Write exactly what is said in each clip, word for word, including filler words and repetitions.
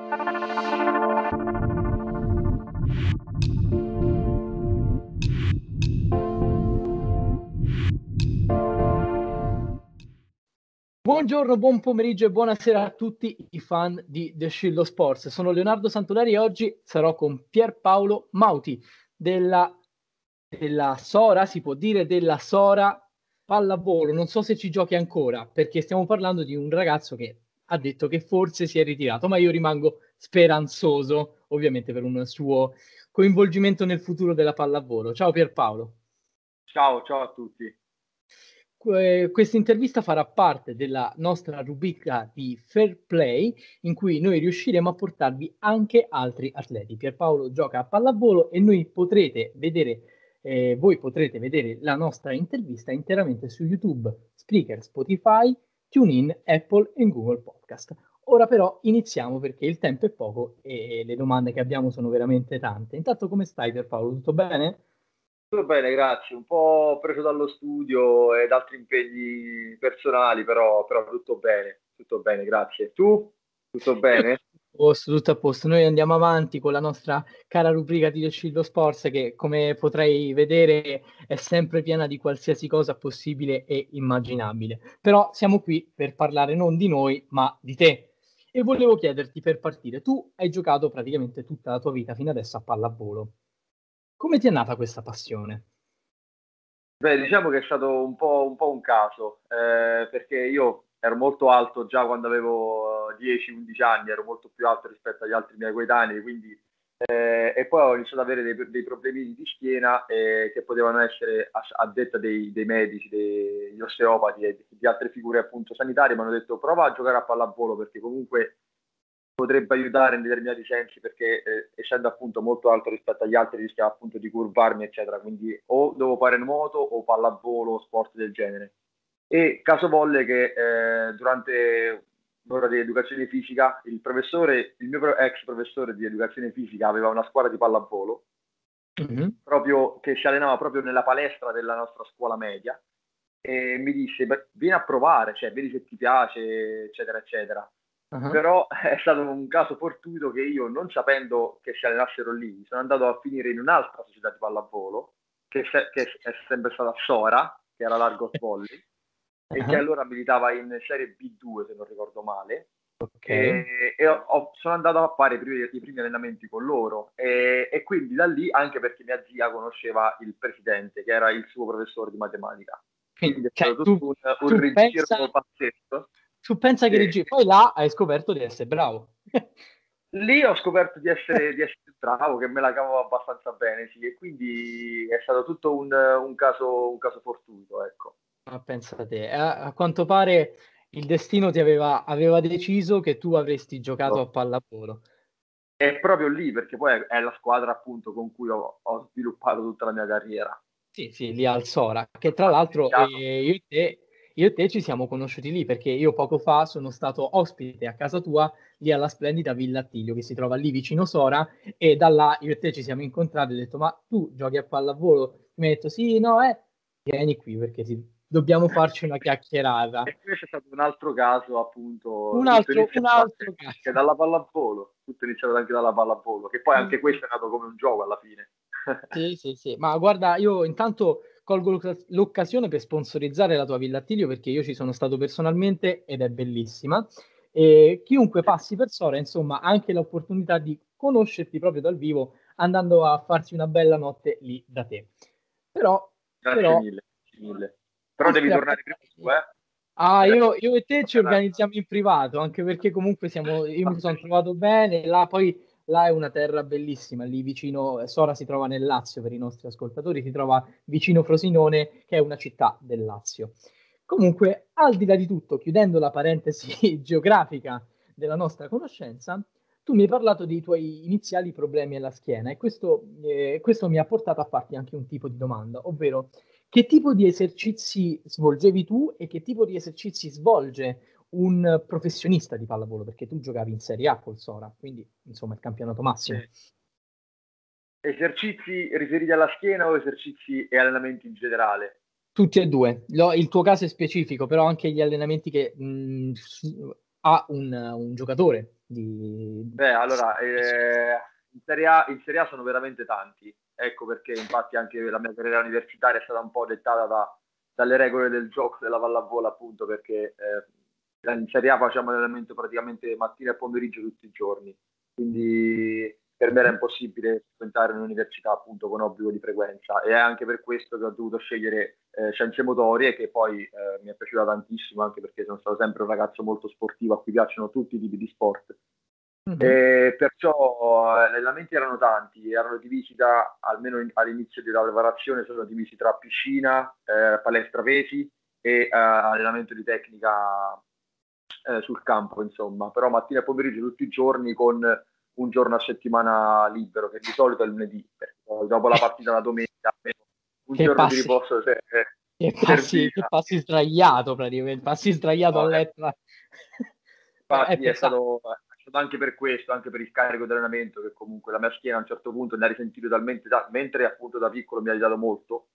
Buongiorno, buon pomeriggio e buonasera a tutti i fan di The Scillo Sports. Sono Leonardo Santonari e oggi sarò con Pierpaolo Mauti della, della Sora, si può dire della Sora Pallavolo. Non so se ci giochi ancora, perché stiamo parlando di un ragazzo che ha detto che forse si è ritirato, ma io rimango speranzoso, ovviamente per un suo coinvolgimento nel futuro della pallavolo. Ciao Pierpaolo. Ciao, ciao a tutti. Questa intervista farà parte della nostra rubrica di Fair Play, in cui noi riusciremo a portarvi anche altri atleti. Pierpaolo gioca a pallavolo e noi potrete vedere, eh, voi potrete vedere la nostra intervista interamente su YouTube, Spreaker, Spotify, TuneIn, Apple e Google Podcast. Ora però iniziamo perché il tempo è poco e le domande che abbiamo sono veramente tante. Intanto come stai Pierpaolo? Tutto bene? Tutto bene, grazie. Un po' preso dallo studio ed altri impegni personali, però, però tutto bene, tutto bene, grazie. Tu? Tutto Io bene? tutto a posto, tutto a posto. Noi andiamo avanti con la nostra cara rubrica di Scillo Sports che, come potrai vedere, è sempre piena di qualsiasi cosa possibile e immaginabile. Però siamo qui per parlare non di noi, ma di te. E volevo chiederti per partire, tu hai giocato praticamente tutta la tua vita fino adesso a pallavolo. Come ti è nata questa passione? Beh, diciamo che è stato un po', un po' un caso, eh, perché io ero molto alto già quando avevo dieci undici anni, ero molto più alto rispetto agli altri miei coetanei, quindi Eh, e poi ho iniziato ad avere dei, dei problemi di schiena eh, che potevano essere a, a detta dei, dei medici, degli osteopati e di altre figure appunto sanitarie. Mi hanno detto prova a giocare a pallavolo perché comunque potrebbe aiutare in determinati sensi perché eh, essendo appunto molto alto rispetto agli altri rischiava appunto di curvarmi eccetera, quindi o devo fare nuoto o pallavolo o sport del genere. E caso volle che eh, durante l'ora di educazione fisica il professore, il mio ex professore di educazione fisica aveva una squadra di pallavolo Mm-hmm. proprio che si allenava proprio nella palestra della nostra scuola media e mi disse vieni a provare, cioè vedi se ti piace eccetera eccetera. Uh-huh. Però è stato un caso fortuito che io, non sapendo che si allenassero lì, sono andato a finire in un'altra società di pallavolo, che, se, che è sempre stata Sora, che era Largo Volley, e che Uh-huh. allora militava in Serie B due, se non ricordo male. Ok. E, e ho, ho, sono andato a fare i primi, i primi allenamenti con loro. E, e quindi da lì, anche perché mia zia conosceva il presidente, che era il suo professore di matematica. Quindi Quindi, è cioè, stato tu, tutto un, un tu rigiro pensa pazzesco. Tu pensa che Che reggi, poi là hai scoperto di essere bravo. lì ho scoperto di essere, di essere bravo, che me la cavo abbastanza bene, sì, e quindi è stato tutto un, un caso, un caso fortuito, ecco. Ma pensa a te, a, a quanto pare il destino ti aveva, aveva deciso che tu avresti giocato a pallavolo. È proprio lì, perché poi è, è la squadra appunto con cui ho, ho sviluppato tutta la mia carriera. Sì, sì, lì al Sora, che tra Ha l'altro eh, iniziato. io e te, io e te ci siamo conosciuti lì, perché io poco fa sono stato ospite a casa tua, lì alla splendida Villa Attilio, che si trova lì vicino Sora, e da là io e te ci siamo incontrati e ho detto, ma tu giochi a pallavolo? Mi hai detto, sì, no, eh, vieni qui, perché sì, dobbiamo farci una chiacchierata. E invece è stato un altro caso, appunto, Un tutto altro, un iniziato altro anche, anche caso. dalla pallavolo, tutto iniziato anche dalla pallavolo, che poi anche questo è nato come un gioco alla fine. Sì, sì, sì, ma guarda, io intanto colgo l'oc- l'occasione per sponsorizzare la tua Villa Attilio perché io ci sono stato personalmente ed è bellissima. E chiunque passi per Sora, insomma, ha anche l'opportunità di conoscerti proprio dal vivo andando a farsi una bella notte lì da te. Però, Grazie però, mille, grazie mille. Però devi oltre a tornare prima tu, parlare... eh? Ah, Cioè, io, io e te ci tornerai. organizziamo in privato, anche perché comunque siamo, io mi sono trovato bene, là poi là è una terra bellissima, lì vicino, Sora si trova nel Lazio per i nostri ascoltatori, si trova vicino Frosinone, che è una città del Lazio. Comunque, al di là di tutto, chiudendo la parentesi geografica della nostra conoscenza, tu mi hai parlato dei tuoi iniziali problemi alla schiena e questo, eh, questo mi ha portato a farti anche un tipo di domanda, ovvero che tipo di esercizi svolgevi tu e che tipo di esercizi svolge un professionista di pallavolo? Perché tu giocavi in Serie A col Sora, quindi insomma il campionato massimo. Sì. Esercizi riferiti alla schiena o esercizi e allenamenti in generale? Tutti e due. Lo- il tuo caso è specifico, però anche gli allenamenti che mh, s- a un, un giocatore di... Beh, allora, eh, in Serie A, in Serie A sono veramente tanti, ecco perché infatti anche la mia carriera universitaria è stata un po' dettata da, dalle regole del gioco della pallavolo, appunto, perché eh, in Serie A facciamo l'allenamento praticamente mattina e pomeriggio tutti i giorni, quindi per me era impossibile frequentare un'università appunto con obbligo di frequenza, e è anche per questo che ho dovuto scegliere eh, scienze motorie, che poi eh, mi è piaciuta tantissimo, anche perché sono stato sempre un ragazzo molto sportivo a cui piacciono tutti i tipi di sport. Mhm. E perciò eh, gli allenamenti erano tanti, erano divisi da, almeno in- all'inizio della lavorazione, sono divisi tra piscina, eh, palestra pesi e eh, allenamento di tecnica eh, sul campo, insomma. Però mattina e pomeriggio tutti i giorni, con un giorno a settimana libero, che di solito è il lunedì, perché poi dopo la partita la domenica, almeno un Che giorno di passi, riposo se- eh, che passi, che serviva. passi sdraiato praticamente, passi sdraiato a No, eh, letto. È, è Infatti è pesante. stato, è stato anche per questo, anche per il carico di allenamento, che comunque la mia schiena a un certo punto ne ha risentito talmente, da- mentre appunto da piccolo mi ha aiutato molto,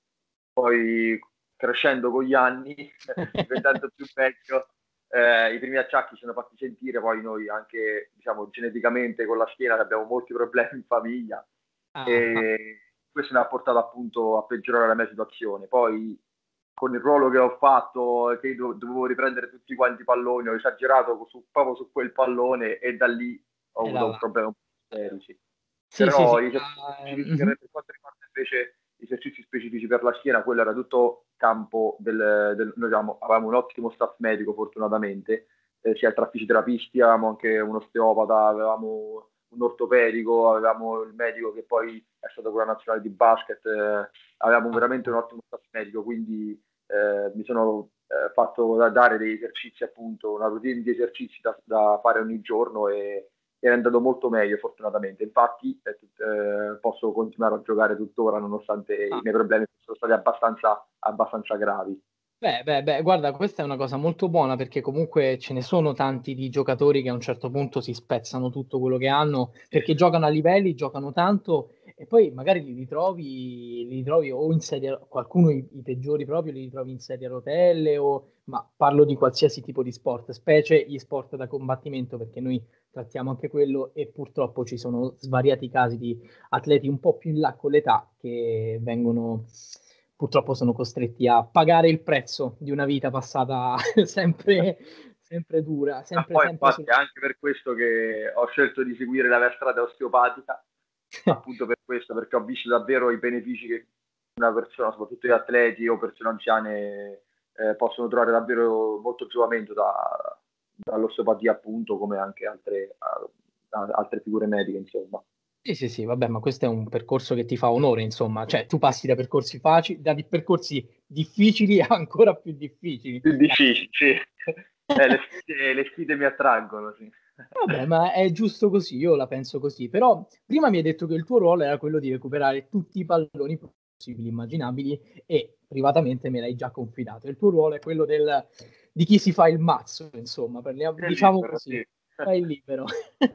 poi crescendo con gli anni, diventando più vecchio, eh, i primi acciacchi si sono fatti sentire. Poi noi anche, diciamo, geneticamente con la schiena abbiamo molti problemi in famiglia, Ah, ah, e questo mi ha portato appunto a peggiorare la mia situazione. Poi con il ruolo che ho fatto, che do- dovevo riprendere tutti quanti i palloni, ho esagerato su- proprio su quel pallone, e da lì ho e avuto là, un là. problema un po' serici. Sì, sì, sì. Però gli esercizi Ah, specifici mhm. per, per quanto riguarda invece gli esercizi specifici per la schiena, quello era tutto campo del, del- noi avevamo, avevamo un ottimo staff medico fortunatamente, eh, sia tra fisiterapisti, avevamo anche un osteopata, avevamo un ortopedico, avevamo il medico che poi è stato con la nazionale di basket, eh, avevamo Ah, veramente ah. un ottimo staff medico, quindi eh, mi sono eh, fatto da- dare degli esercizi, appunto, una routine di esercizi da, da fare ogni giorno, e è andato molto meglio fortunatamente. Infatti eh, tut- eh, posso continuare a giocare tuttora nonostante i Ah. miei problemi sono stati abbastanza, abbastanza gravi. Beh, beh, beh, guarda, questa è una cosa molto buona perché comunque ce ne sono tanti di giocatori che a un certo punto si spezzano tutto quello che hanno perché giocano a livelli, giocano tanto e poi magari li ritrovi, li ritrovi o in sedia, qualcuno i, i peggiori proprio li ritrovi in sedia a rotelle, o, ma parlo di qualsiasi tipo di sport, specie gli sport da combattimento perché noi trattiamo anche quello e purtroppo ci sono svariati casi di atleti un po' più in là con l'età che vengono purtroppo sono costretti a pagare il prezzo di una vita passata sempre, sempre dura, Ma sempre, poi sempre infatti sul... è anche per questo che ho scelto di seguire la mia strada osteopatica, appunto per questo, perché ho visto davvero i benefici che una persona, soprattutto gli atleti o persone anziane, eh, possono trovare davvero molto giovamento da- dall'osteopatia, appunto, come anche altre, a- altre figure mediche, insomma. Sì, sì, sì, vabbè, ma questo è un percorso che ti fa onore, insomma, cioè tu passi da percorsi facili, da di- percorsi difficili a ancora più difficili. Più difficili, sì. Eh, le sfide, le sfide mi attraggono, sì. Vabbè, ma è giusto così, io la penso così. Però prima mi hai detto che il tuo ruolo era quello di recuperare tutti i palloni possibili, immaginabili, e privatamente me l'hai già confidato. Il tuo ruolo è quello del, di chi si fa il mazzo, insomma, parliamo- È diciamo libero, così, sì. fai libero.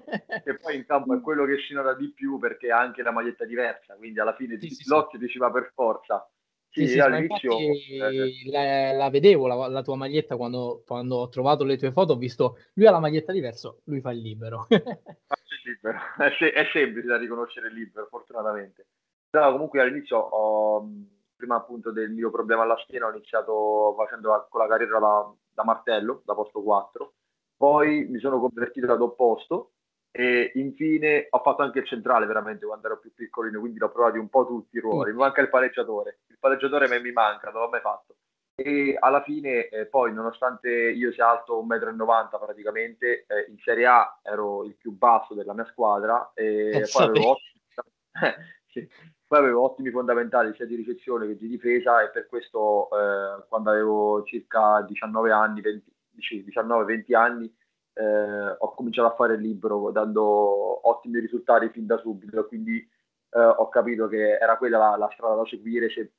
Che poi in campo è quello che scina da di più, perché ha anche la maglietta diversa, quindi alla fine Sì, ti- sì, sì. l'occhio ti ci va per forza. Sì, Sì, sì, io sì, ma infatti all'inizio eh, la, la vedevo la, la tua maglietta quando, quando ho trovato le tue foto, ho visto lui ha la maglietta diversa, lui fa il libero. faccio il libero. È, se- è semplice da riconoscere il libero, fortunatamente. Però comunque all'inizio ho, mh, prima appunto del mio problema alla schiena, ho iniziato facendo la- con la carriera da, da martello, da posto quattro, poi mi sono convertito ad opposto, e infine ho fatto anche il centrale veramente quando ero più piccolino, quindi l'ho provati un po' tutti i ruoli. Mi Tutti. manca il palleggiatore, il palleggiatore me- mi manca, non l'ho mai fatto. E alla fine, eh, poi, nonostante io sia alto un metro e novanta m praticamente, eh, in Serie A ero il più basso della mia squadra, e poi Pensate. avevo ottimi, sì, poi avevo ottimi fondamentali sia di ricezione che di difesa, e per questo eh, quando avevo circa diciannove anni, venti, sì, diciannove venti anni, eh, ho cominciato a fare il libero dando ottimi risultati fin da subito, quindi eh, ho capito che era quella la, la strada da seguire se,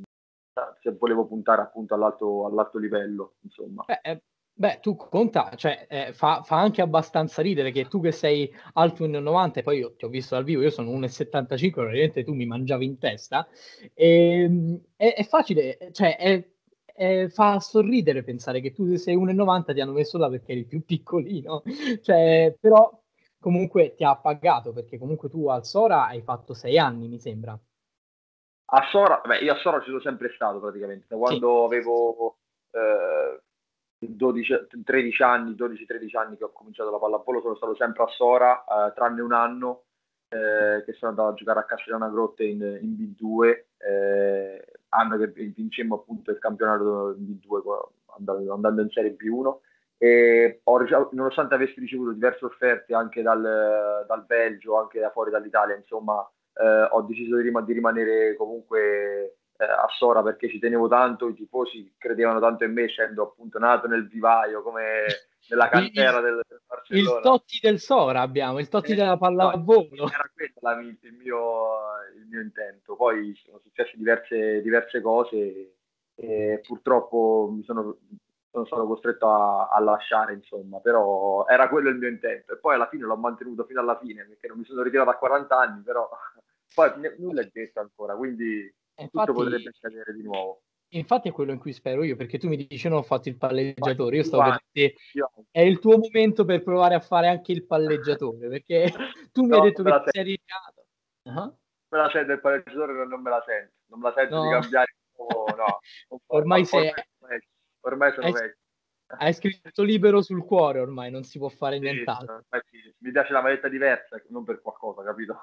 se volevo puntare appunto all'alto, all'alto livello, insomma. Beh, eh, beh, tu conta, cioè, eh, fa, fa anche abbastanza ridere che tu che sei alto uno e novanta, e poi io ti ho visto dal vivo, io sono uno e settantacinque, probabilmente tu mi mangiavi in testa. Ehm, è, è facile, cioè, è, eh, fa sorridere pensare che tu se sei uno e novanta ti hanno messo là perché eri più piccolino, cioè, però comunque ti ha pagato perché comunque tu al Sora hai fatto sei anni, mi sembra. A Sora, beh, io a Sora ci sono sempre stato praticamente, da Sì, quando sì, sì, sì. avevo eh, dodici, tredici anni, dodici tredici anni che ho cominciato la pallavolo, sono stato sempre a Sora, eh, tranne un anno eh, che sono andato a giocare a Cascina Grotte in, in B due, eh, anno che vincemmo appunto il campionato in B due andando, andando in Serie B uno. E ho, ricevuto- nonostante avessi ricevuto diverse offerte anche dal, dal Belgio, anche da fuori dall'Italia, insomma, eh, ho deciso di, rim- di rimanere comunque eh, a Sora perché ci tenevo tanto, i tifosi credevano tanto in me, essendo appunto nato nel vivaio, come nella Il, il- cantera del, del il Barcellona. Totti del Sora abbiamo, il Totti Eh, della no, pallavolo. era questo la- il mio, il mio intento. Poi sono successe diverse, diverse cose e purtroppo mi sono, sono stato costretto a, a lasciare, insomma, però era quello il mio intento. E poi alla fine l'ho mantenuto fino alla fine perché non mi sono ritirato a quaranta anni, però poi n- nulla è detto ancora, quindi tutto Infatti, potrebbe accadere di nuovo. infatti è quello in cui spero io, perché tu mi dici no, ho fatto il Ma palleggiatore, io io stavo per anche, dire io anche. è il tuo momento per provare a fare anche il palleggiatore, perché tu mi hai No, detto non me che la ti sento. sei ritirato. Ah, Me la sento il palleggiatore, non, non me la sento, non me la sento di no, cambiare, oh, no, non fa- ormai ma sei, ormai sono vecchio, ormai sono hai, vecchio. hai scritto libero sul cuore, ormai non si può fare Sì, nient'altro. ormai sì. Mi piace la maglietta diversa, non per qualcosa, capito?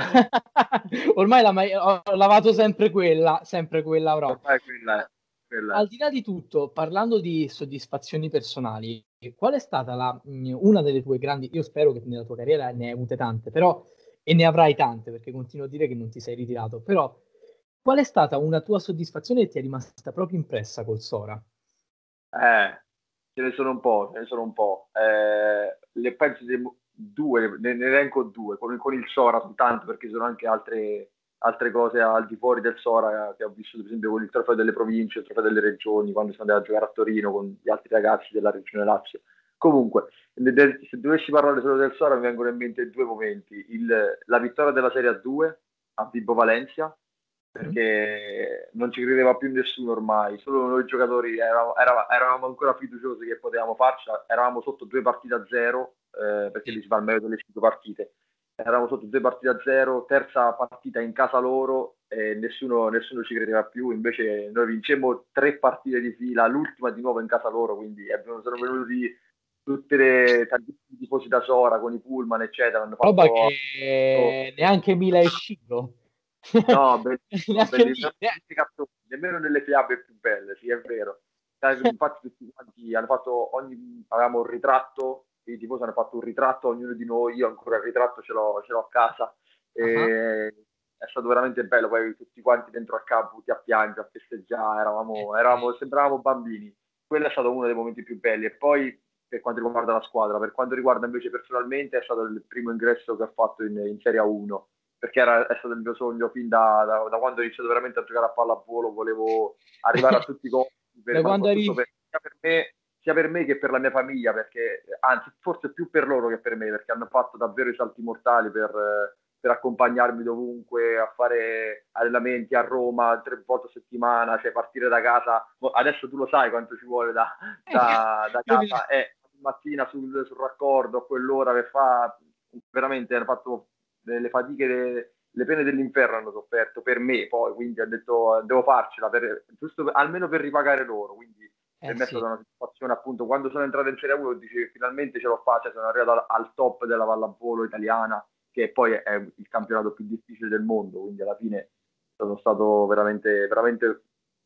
Ormai la mai- ho lavato sempre quella, sempre quella avrò. Ormai quella è, quella Al è. di là di tutto, parlando di soddisfazioni personali, qual è stata la, mh, una delle tue grandi, io spero che nella tua carriera ne hai avute tante, però, e ne avrai tante, perché continuo a dire che non ti sei ritirato, però, qual è stata una tua soddisfazione che ti è rimasta proprio impressa col Sora? Eh, ce ne sono un po', ce ne sono un po'. Eh, le penso di due, ne, ne elenco due, con, con il Sora soltanto, perché ci sono anche altre, altre cose al di fuori del Sora che ho vissuto, per esempio con il trofeo delle province, il trofeo delle regioni, quando sono andato a giocare a Torino con gli altri ragazzi della regione Lazio. Comunque, de- de- se dovessi parlare solo del Sora, mi vengono in mente due momenti. Il- la vittoria della Serie A due a Vibo Valencia, Mm? perché non ci credeva più nessuno ormai, solo noi giocatori eravamo, eravamo- eravamo ancora fiduciosi che potevamo farcela, eravamo sotto due partite a zero, eh, perché Sì. lì si fa il meglio delle cinque partite, eravamo sotto due partite a zero, terza partita in casa loro e nessuno, nessuno ci credeva più, invece noi vincemmo tre partite di fila, l'ultima di nuovo in casa loro, quindi abbiamo- sono venuti tutte le tantissimi tifosi da Sora con i pullman, eccetera, hanno Roba fatto... che neanche Mila e Sciro. No, bellissimo, Neanche bellissimo. lì. eh. Neanche cartoni, nemmeno nelle fiabe più belle, sì, è vero. Dai, infatti tutti quanti hanno fatto ogni, avevamo un ritratto, i tifosi hanno fatto un ritratto ognuno di noi, io ancora il ritratto ce l'ho, ce l'ho a casa. Ah, E è stato veramente bello, poi tutti quanti dentro al campo, tutti a piangere, a festeggiare, eh, eravamo, sì. eravamo, sembravamo bambini. Quello è stato uno dei momenti più belli. E poi per quanto riguarda la squadra, per quanto riguarda invece personalmente, è stato il primo ingresso che ho fatto in, in Serie A uno perché era, è stato il mio sogno fin da, da, da quando ho iniziato veramente a giocare a pallavolo, volevo arrivare a tutti i costi, per, Da ma quando soprattutto eri... per, sia, per me, sia per me che per la mia famiglia, perché anzi forse più per loro che per me, perché hanno fatto davvero i salti mortali per, per accompagnarmi dovunque, a fare allenamenti a Roma tre volte a settimana, cioè partire da casa. Adesso tu lo sai quanto ci vuole da, Eh, da, da capito? casa, e mattina sul, sul raccordo a quell'ora che fa veramente hanno fatto delle fatiche, de, le pene dell'inferno hanno sofferto per me poi, quindi ho detto devo farcela, per, giusto per, almeno per ripagare loro, quindi per Eh me è sì. stata una situazione appunto, quando sono entrato in Serie uno dicevo finalmente ce l'ho fatta, sono arrivato al, al top della pallavolo italiana, che poi è il campionato più difficile del mondo, quindi alla fine sono stato veramente, veramente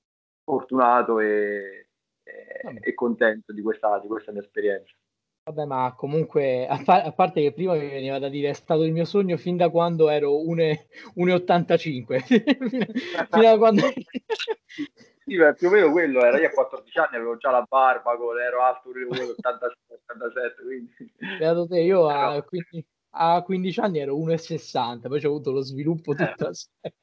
fortunato e, e, Vabbè. e contento di questa, di questa mia esperienza. Vabbè, ma comunque, a, pa- a parte che prima mi veniva da dire, è stato il mio sogno fin da quando ero uno e ottantacinque. fino, fino a quando... Sì, beh, più o meno quello era. Io a quattordici anni avevo già la barba, con- ero alto uno virgola ottantasei ottantasette, quindi Beato te, io però, a, quindici a quindici anni ero uno e sessanta, poi ho avuto lo sviluppo eh, tutto assieme.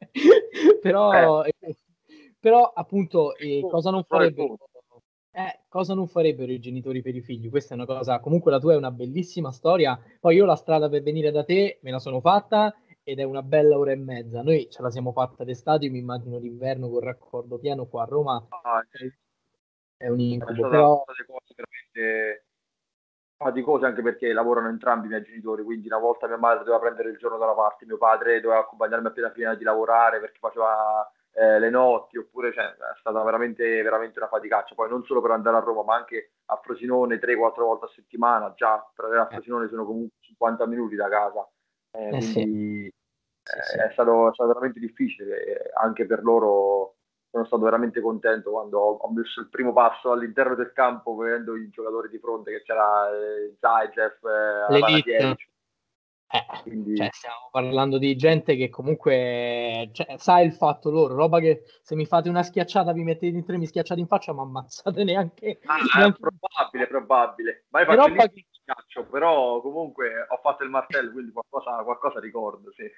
eh, però, però, appunto, il eh, mondo, cosa non però il farebbero, mondo. eh, cosa non farebbero i genitori per i figli? Questa è una cosa, comunque la tua è una bellissima storia. Poi io la strada per venire da te me la sono fatta ed è una bella ora e mezza. Noi ce la siamo fatta d'estate, io mi immagino l'inverno col raccordo pieno qua a Roma. Ah, è un È incubo, stata però state cose veramente faticose anche perché lavorano entrambi i miei genitori, quindi una volta mia madre doveva prendere il giorno da una parte, mio padre doveva accompagnarmi appena finita di lavorare perché faceva eh, le notti, oppure cioè, è stata veramente, veramente una faticaccia. Poi non solo per andare a Roma, ma anche a Frosinone tre quattro volte a settimana, già per andare a eh, Frosinone sono comunque cinquanta minuti da casa. Eh, eh sì, quindi sì, eh, sì. è stato, è stato veramente difficile, eh, anche per loro. Sono stato veramente contento quando ho, ho messo il primo passo all'interno del campo vedendo i giocatori di fronte, che c'era eh, Zaitsev, eh, L'Elite, Avanasiewicz, eh, cioè quindi stiamo parlando di gente che comunque cioè, sa il fatto loro, roba che se mi fate una schiacciata, vi mettete in tre, mi schiacciate in faccia, ma ammazzate neanche, ah, è neanche un probabile, po'. probabile, ma io È faccio roba lì che calcio, però comunque ho fatto il martello, quindi qualcosa, qualcosa ricordo, sì.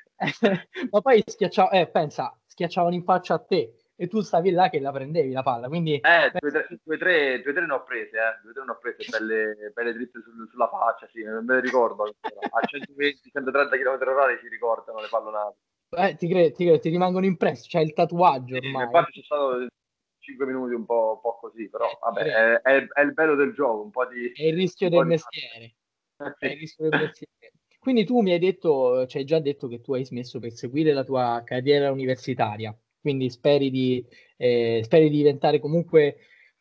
ma poi schiacciava, eh, pensa, schiacciavano in faccia a te e tu stavi là che la prendevi la palla, quindi Eh, due, pensa tre, che- due, tre, due, tre ne ho prese, eh. Due, tre ne ho prese belle, belle dritte sul- sulla faccia, sì, non me le ricordo ancora. A centoventi centotrenta km orari si ricordano le pallonate. eh, ti credo, ti credo, ti rimangono impressi, c'è il tatuaggio Sì, ormai. infatti c'è stato cinque minuti un po', un po' così, però Eh, ti vabbè, credo. è, è- è il bello del gioco, un po' di, È il rischio un del po' di... mestiere. Eh, È il sì. rischio del mestiere. Quindi tu mi hai detto, ci hai già detto che tu hai smesso per seguire la tua carriera universitaria, quindi speri di, eh, speri di diventare comunque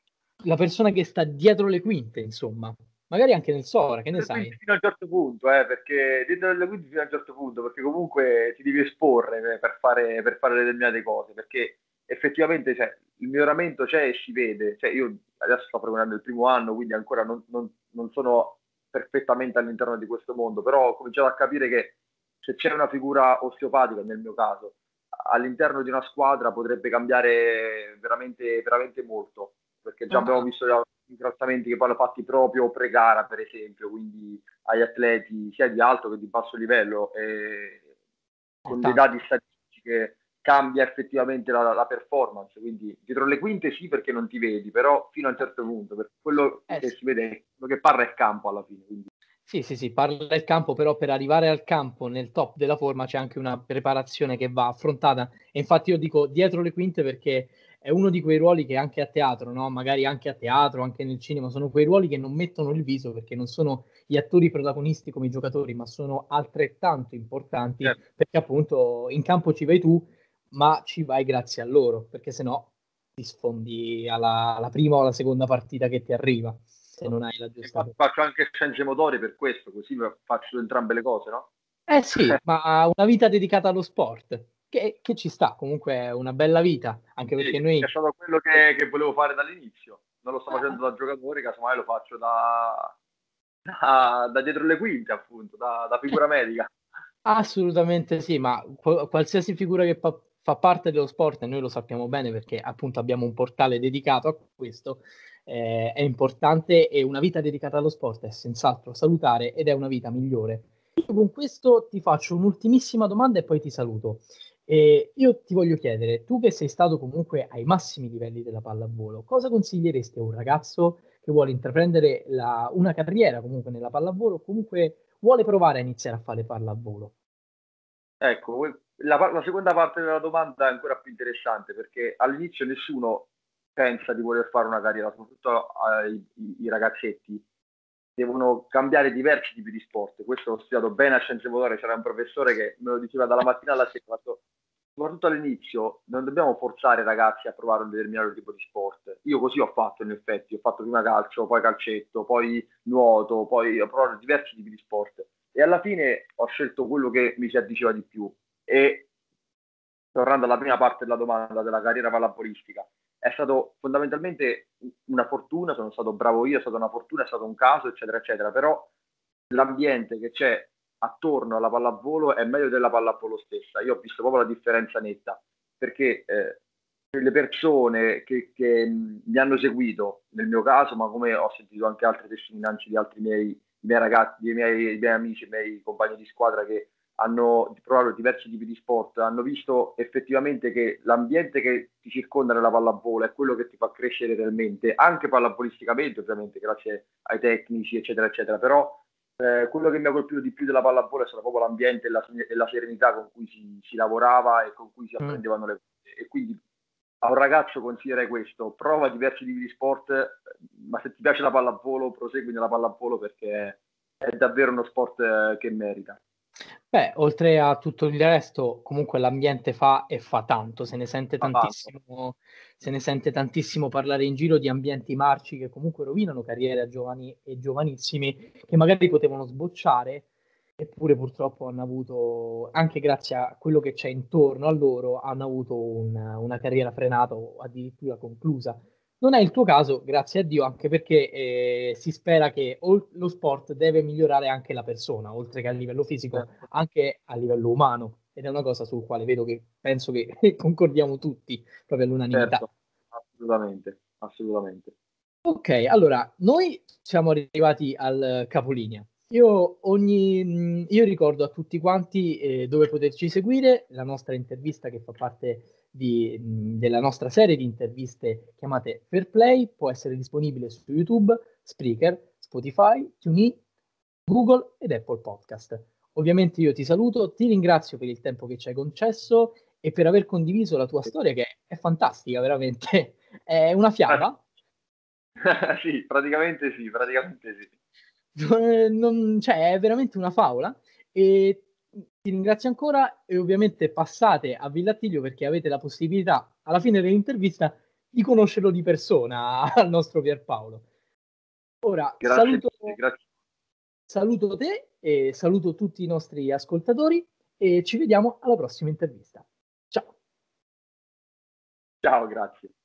la persona che sta dietro le quinte, insomma, magari anche nel Sora, che ne Quindi sai? fino a un certo punto, eh, perché dentro le quinte fino a un certo punto, perché comunque ti devi esporre eh, per fare, per fare determinate cose, perché effettivamente cioè, il miglioramento c'è e si vede. Cioè, io adesso sto frequentando il primo anno, quindi ancora non, non- non sono perfettamente all'interno di questo mondo, però ho cominciato a capire che se c'è una figura osteopatica, nel mio caso, all'interno di una squadra potrebbe cambiare veramente, veramente molto, perché già abbiamo Ah, visto i trattamenti che poi hanno fatti proprio pre-gara, per esempio, quindi agli atleti sia di alto che di basso livello, e è con dei tanto. dati statistici che cambia effettivamente la, la performance. Quindi dietro le quinte sì, perché non ti vedi, però fino a un Eh, certo punto, perché quello eh, che sì. si vede è quello che parla è campo alla fine. Quindi Sì, sì, sì, parla del campo, però per arrivare al campo nel top della forma c'è anche una preparazione che va affrontata. E infatti io dico dietro le quinte perché è uno di quei ruoli che anche a teatro, no? Magari anche a teatro, anche nel cinema, sono quei ruoli che non mettono il viso perché non sono gli attori protagonisti come i giocatori, ma sono altrettanto importanti certo, perché appunto in campo ci vai tu, ma ci vai grazie a loro, perché sennò ti sfondi alla, alla prima o alla seconda partita che ti arriva, se non hai la giusta. infatti faccio anche scienze motorie per questo, così faccio entrambe le cose, no? Eh sì, ma una vita dedicata allo sport, che, che ci sta, comunque è una bella vita, anche Sì, perché è noi... stato quello che, che volevo fare dall'inizio. Non lo sto Ah, facendo da giocatore, casomai lo faccio da, da, da dietro le quinte, appunto, da, da eh, figura medica. assolutamente sì, ma qu- qualsiasi figura che fa, fa parte dello sport, e noi lo sappiamo bene perché appunto abbiamo un portale dedicato a questo, eh, è importante e una vita dedicata allo sport è senz'altro salutare ed è una vita migliore. Io con questo ti faccio un'ultimissima domanda e poi ti saluto. E io ti voglio chiedere, tu che sei stato comunque ai massimi livelli della pallavolo, cosa consiglieresti a un ragazzo che vuole intraprendere la- una carriera comunque nella pallavolo, o comunque vuole provare a iniziare a fare pallavolo? Ecco, la, la seconda parte della domanda è ancora più interessante perché all'inizio nessuno pensa di voler fare una carriera, soprattutto eh, i, i ragazzetti devono cambiare diversi tipi di sport. Questo l'ho studiato bene a Scienze Motorie, c'era un professore che me lo diceva dalla mattina alla sera, soprattutto all'inizio, non dobbiamo forzare i ragazzi a provare un determinato tipo di sport. Io così ho fatto in effetti, ho fatto prima calcio, poi calcetto, poi nuoto, poi ho provato diversi tipi di sport e alla fine ho scelto quello che mi si addiceva di più. E tornando alla prima parte della domanda della carriera pallavolistica, è stato fondamentalmente una fortuna, sono stato bravo io, è stata una fortuna, è stato un caso, eccetera, eccetera, però l'ambiente che c'è attorno alla pallavolo è meglio della pallavolo stessa. Io ho visto proprio la differenza netta, perché eh, le persone che, che mh, mi hanno seguito, nel mio caso, ma come ho sentito anche altre testimonianze di altri miei, i miei ragazzi, i miei, i miei amici, i miei compagni di squadra che hanno provato diversi tipi di sport, hanno visto effettivamente che l'ambiente che ti circonda nella pallavolo è quello che ti fa crescere realmente, anche pallavolisticamente ovviamente, grazie ai tecnici, eccetera, eccetera, però eh, quello che mi ha colpito di più della pallavolo è stato proprio l'ambiente e la, e la serenità con cui si, si lavorava e con cui si Mm. apprendevano le cose. E quindi a un ragazzo consiglierei questo: prova diversi tipi di sport, ma se ti piace la pallavolo, prosegui nella pallavolo, perché è davvero uno sport che merita. Beh, oltre a tutto il resto, comunque l'ambiente fa e fa tanto, se ne sente Fa tanto. tantissimo se ne sente tantissimo parlare in giro di ambienti marci che comunque rovinano carriere a giovani e giovanissimi che magari potevano sbocciare, eppure purtroppo hanno avuto, anche grazie a quello che c'è intorno a loro, hanno avuto un una carriera frenata o addirittura conclusa. Non è il tuo caso, grazie a Dio, anche perché eh, si spera che ol- lo sport deve migliorare anche la persona, oltre che a livello fisico, Certo, anche a livello umano. Ed è una cosa sul quale vedo che penso che concordiamo tutti, proprio all'unanimità. certo, assolutamente, assolutamente. Ok, allora, noi siamo arrivati al capolinea. Io, ogni, mh, io ricordo a tutti quanti eh, dove poterci seguire, la nostra intervista che fa parte di, mh, della nostra serie di interviste chiamate Fair Play, può essere disponibile su YouTube, Spreaker, Spotify, TuneIn, Google ed Apple Podcast. Ovviamente io ti saluto, ti ringrazio per il tempo che ci hai concesso e per aver condiviso la tua storia che è fantastica, veramente. È una fiaba. Sì, praticamente sì, praticamente sì. Non, cioè, è veramente una favola. E ti ringrazio ancora e ovviamente passate a Villattiglio perché avete la possibilità alla fine dell'intervista di conoscerlo di persona al nostro Pierpaolo. Ora Grazie saluto, mille, grazie. saluto te e saluto tutti i nostri ascoltatori e ci vediamo alla prossima intervista. Ciao. Ciao, grazie.